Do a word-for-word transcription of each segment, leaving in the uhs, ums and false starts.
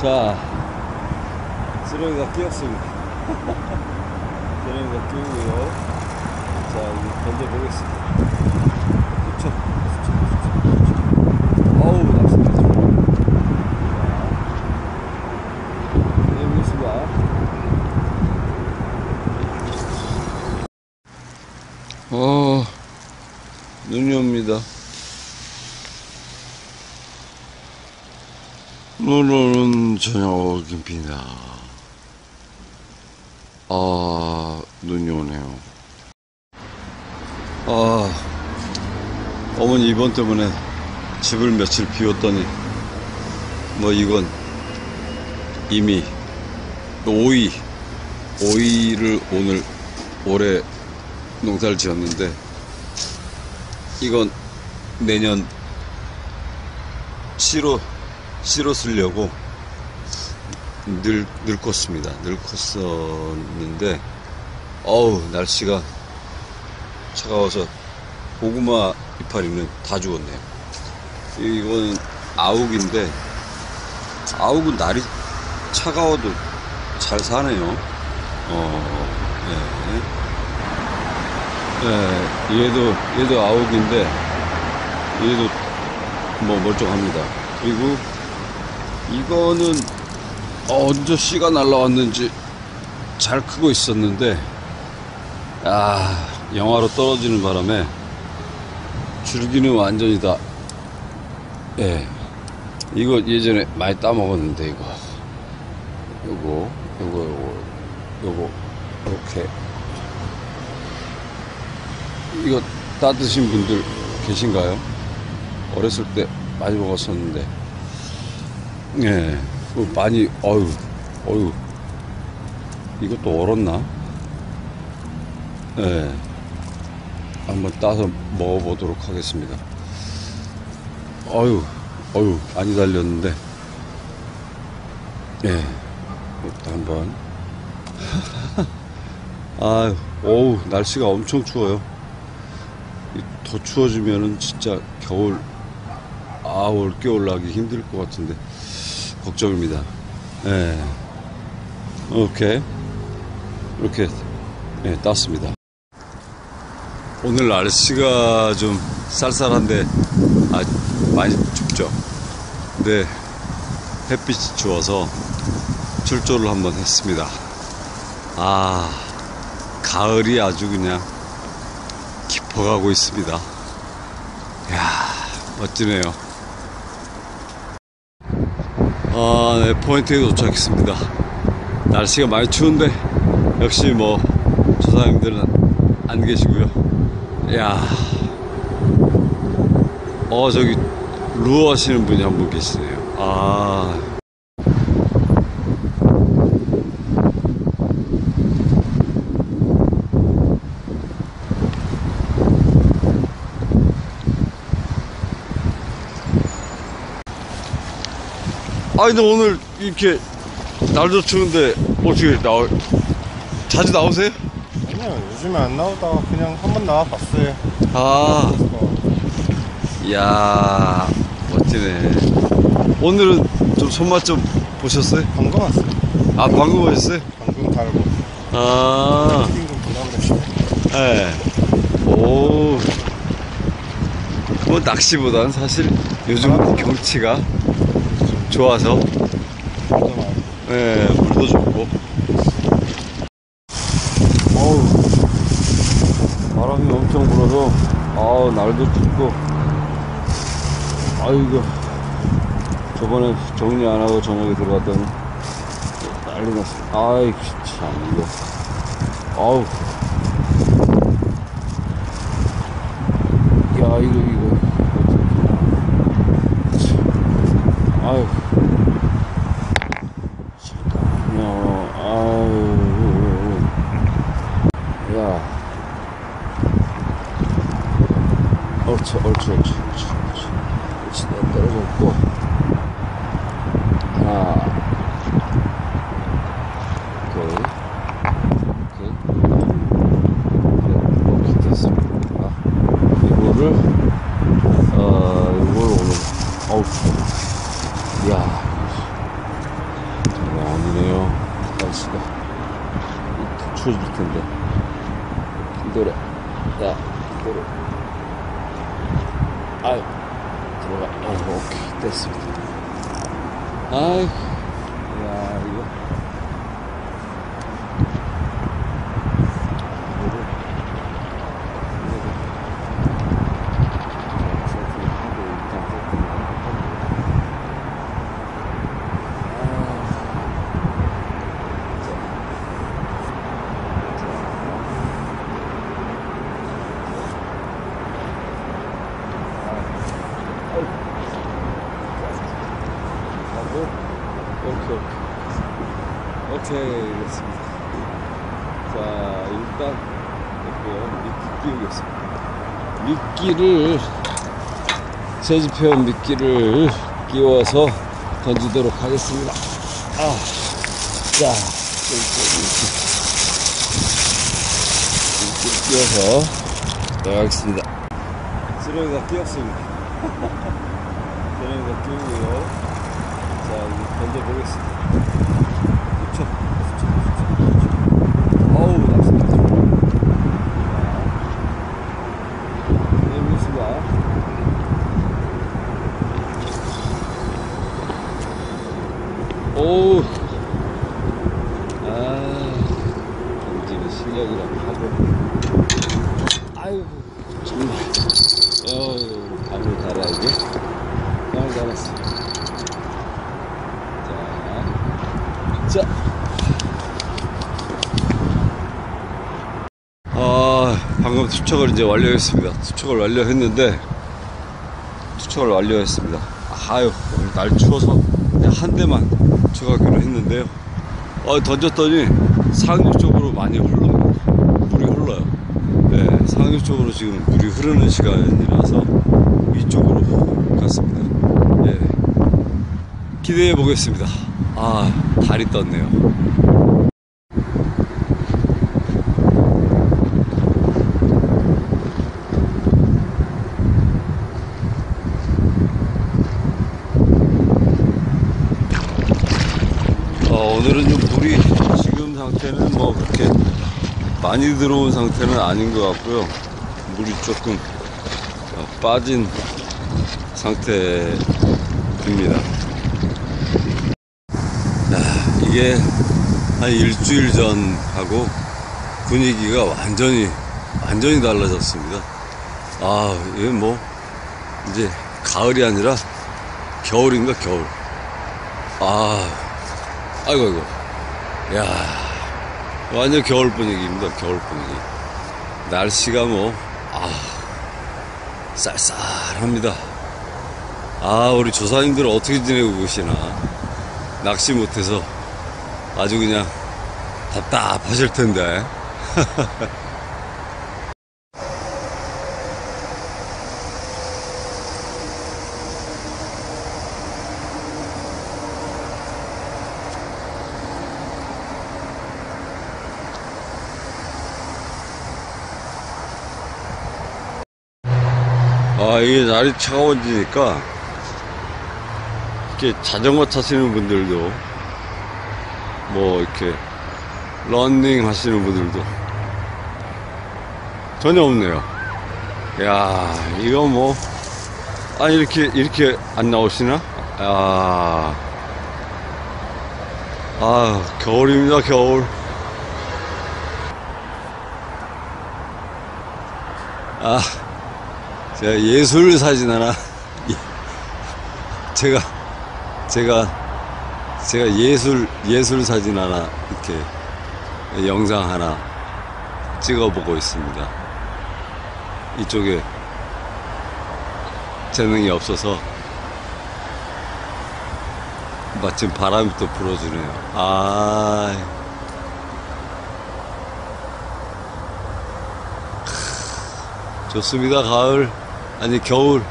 자, 쓰레기가 끼었습니다. 쓰레기가 끼우고요. 자, 이제 던져보겠습니다. 그쵸? 그쵸? 그쵸? 그쵸? 어우, 낚시가 좀. 자, 해보겠습니다. 어, 눈이 옵니다. 눈 오는 저녁입니다. 아, 눈이 오네요. 아, 어머니 입원 때문에 집을 며칠 비웠더니 뭐 이건 이미 오이 오이를 오늘 올해 농사를 지었는데 이건 내년 씨로 씨로 쓰려고 늘, 늙었습니다. 늙었었는데, 어우, 날씨가 차가워서 고구마 이파리는 다 죽었네요. 이거는 아욱인데, 아욱은 날이 차가워도 잘 사네요. 어, 예. 예, 얘도, 얘도 아욱인데, 얘도 뭐 멀쩡합니다. 그리고 이거는 언제 씨가 날라왔는지 잘 크고 있었는데, 아, 영하로 떨어지는 바람에 줄기는 완전히 다, 예, 이거 예전에 많이 따먹었는데, 이거, 요거, 요거, 요거, 요거, 이렇게, 이거 따 드신 분들 계신가요? 어렸을 때 많이 먹었었는데, 예, 많이, 어유, 어유, 이것도 얼었나? 예, 한번 따서 먹어보도록 하겠습니다. 어유, 어유, 많이 달렸는데, 예, 이것도 한번. 아유, 어우, 날씨가 엄청 추워요. 더 추워지면은 진짜 겨울, 아, 올겨울 나기 힘들 것 같은데 걱정입니다. 예. 오케이. 이렇게, 예, 땄습니다. 오늘 날씨가 좀 쌀쌀한데, 아, 많이 춥죠. 근데 햇빛이 추워서 출조를 한번 했습니다. 아, 가을이 아주 그냥 깊어가고 있습니다. 이야, 멋지네요. 아, 네, 포인트에 도착했습니다. 날씨가 많이 추운데 역시 뭐 조사님들은 안 계시고요. 야, 어, 저기 루어 하시는 분이 한 분 계시네요. 아, 아, 근데 오늘 이렇게 날도 추운데 어떻게 나올, 자주 나오세요? 아니요, 요즘에 안 나오다가 그냥 한번 나와봤어요. 아, 이야, 멋지네. 오늘은 좀 손맛 좀 보셨어요? 방금 왔어요. 아, 방금 오셨어요? 방금 달고. 아, 튀긴 거 부담했어요. 예. 오, 뭐 낚시보다는 사실 요즘 경치가 좋아서, 예, 물도 좋고. 어우, 바람이 엄청 불어서, 아우, 날도 춥고, 아이고, 저번에 정리 안 하고 저녁에 들어갔더니 난리 났어. 아이, 참, 이거. 아우. 야, 이거, 이거. 아유. 잠깐만요. 아유. 야. 옳지, 옳지, 옳지, 옳지, 옳지. 옳지, 내 떨어졌고. 하나. 오케이. 오케이. 오케이, 됐습니다. 이거를, 어, 이걸 오늘, 어우, 추워. 이야, 추워질 텐데. 노래. 야, 노래. 아유, 들어가. 어, 오케이. 됐습니다. 아유, 야, 이거. 오케이, 오케이. 오케이, 됐습니다. 자, 일단, 이렇게요. 미끼 끼우겠습니다. 미끼를, 새집해온 미끼를 끼워서 던지도록 하겠습니다. 아, 자, 미끼를 끼워서 나가겠습니다. 쓰레기가 끼웠습니다. 쓰레기가 끼우고요. 자, 이제 던져보겠습니다. 그쵸? 그쵸? 그쵸? 그쵸? 어우, 낚시다. 해보겠습니다. 오우. 아, 던지는 실력이라고 하고. 아이고, 정말. 어우, 밤을 달아야지. 밤을 달았어. 자, 아, 방금 투척을 이제 완료했습니다. 투척을 완료했는데, 투척을 완료했습니다. 아유, 오늘 날 추워서 그냥 한 대만 투척하기로 했는데요. 어, 던졌더니 상류 쪽으로 많이 흘러요. 물이 흘러요. 네, 상류 쪽으로 지금 물이 흐르는 시간이라서 위쪽으로 갔습니다. 네, 기대해 보겠습니다. 아, 달이 떴네요. 어, 오늘은 좀 물이 지금 상태는 뭐 그렇게 많이 들어온 상태는 아닌 것 같고요. 물이 조금 빠진 상태입니다. 이게 한 일주일 전하고 분위기가 완전히 완전히 달라졌습니다. 아, 이게 뭐 이제 가을이 아니라 겨울인가 겨울. 아, 아이고 아이고. 야, 완전 겨울 분위기입니다. 겨울 분위기. 날씨가 뭐 아, 쌀쌀합니다. 아, 우리 조사님들 어떻게 지내고 계시나. 낚시 못해서 아주 그냥 답답하실 텐데. 아, 이게 날이 차가워지니까 이렇게 자전거 타시는 분들도 뭐 이렇게 러닝 하시는 분들도 전혀 없네요. 야, 이거 뭐, 아, 이렇게 이렇게 안 나오시나? 아, 아, 겨울입니다. 겨울. 아, 제가 예술 사진 하나, 제가 제가 제가 예술, 예술 사진 하나, 이렇게, 영상 하나 찍어보고 있습니다. 이쪽에 재능이 없어서 마침 바람이 또 불어주네요. 아, 좋습니다. 가을, 아니, 겨울.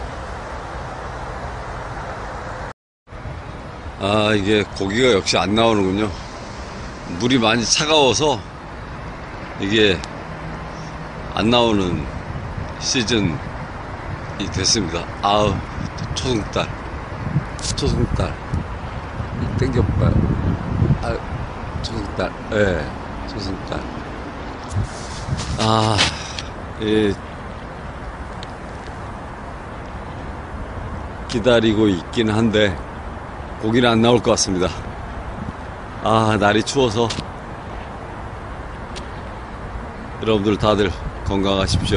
아, 이게 고기가 역시 안 나오는군요. 물이 많이 차가워서 이게 안 나오는 시즌이 됐습니다. 아우, 초승달, 초승달 땡겨볼까요? 아, 초승달. 예, 네. 조승달. 아, 이, 기다리고 있긴 한데, 고기는 안 나올 것 같습니다. 아, 날이 추워서. 여러분들 다들 건강하십시오.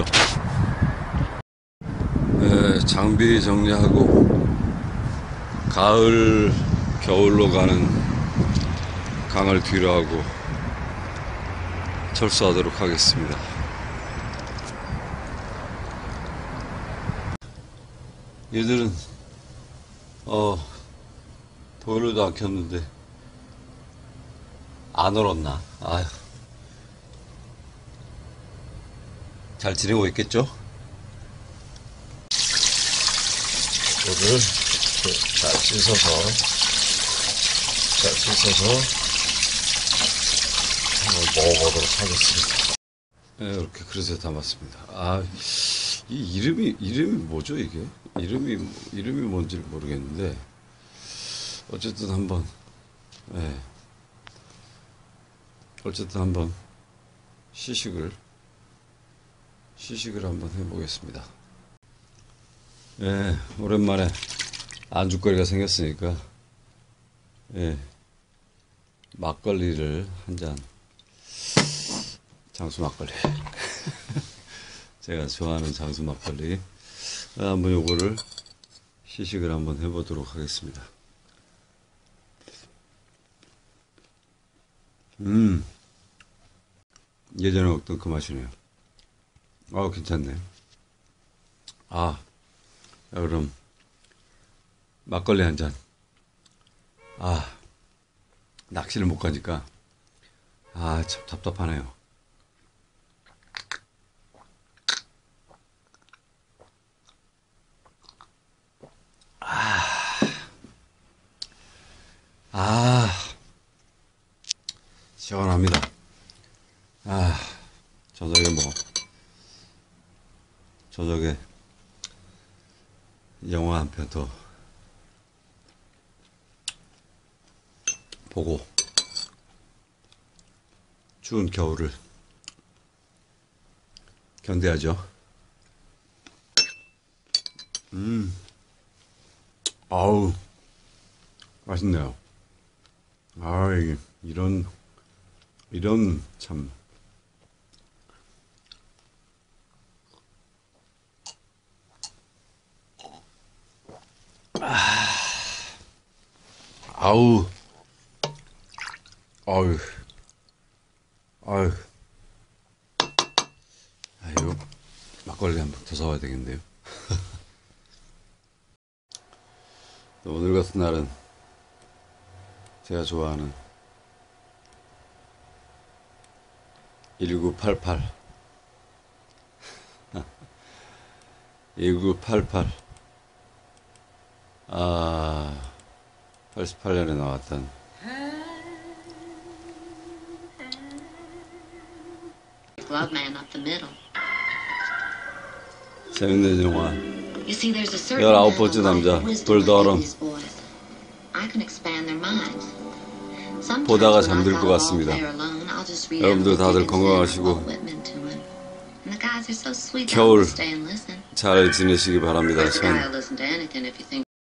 네, 장비 정리하고, 가을, 겨울로 가는 강을 뒤로 하고, 철수하도록 하겠습니다. 얘들은 어 보일러도 안 켰는데 안 얼었나? 아휴, 잘 지내고 있겠죠? 오늘 잘 씻어서 잘 씻어서 한번 먹어보도록 하겠습니다. 네, 이렇게 그릇에 담았습니다. 아, 이 이름이, 이름이 뭐죠, 이게? 이름이, 이름이 뭔지 모르겠는데, 어쨌든 한번, 예. 네. 어쨌든 한번 시식을, 시식을 한번 해보겠습니다. 예, 네, 오랜만에 안주거리가 생겼으니까, 예. 네. 막걸리를 한 잔. 장수 막걸리. 제가 좋아하는 장수 막걸리. 한번 요거를 시식을 한번 해보도록 하겠습니다. 음, 예전에 먹던 그 맛이네요. 아, 괜찮네. 아, 그럼 막걸리 한 잔. 아, 낚시를 못 가니까 아, 참 답답하네요. 아, 아, 시원합니다. 아, 저녁에 뭐, 저녁에 영화 한 편 더 보고, 추운 겨울을 견뎌야죠. 음, 아우, 맛있네요. 아, 이- 이런, 이런, 참. 아, 아우, 아유, 아유, 아유, 막걸리 한 번 더 사와야 되겠네요. 오늘 같은 날은 제가 좋아하는 천구백팔십팔 천구백팔십팔 아, 팔십팔 년에 나왔던 Glove man up the middle. 재밌는 영화 You see, there's a certain 열아홉 amount 번째 of life 남자, and wisdom 불더럼. within these boys. I can expand their minds. Sometimes 보다가 when I 잠들 got 것 all 같습니다. there alone, I'll just read 여러분들 everything 다들 and say 건강하시고 Walt Whitman to him. And the guys are so sweet. 겨울 They'll stay and listen. 잘 지내시기 바랍니다. There's a guy 전 who'll listen to anything if you think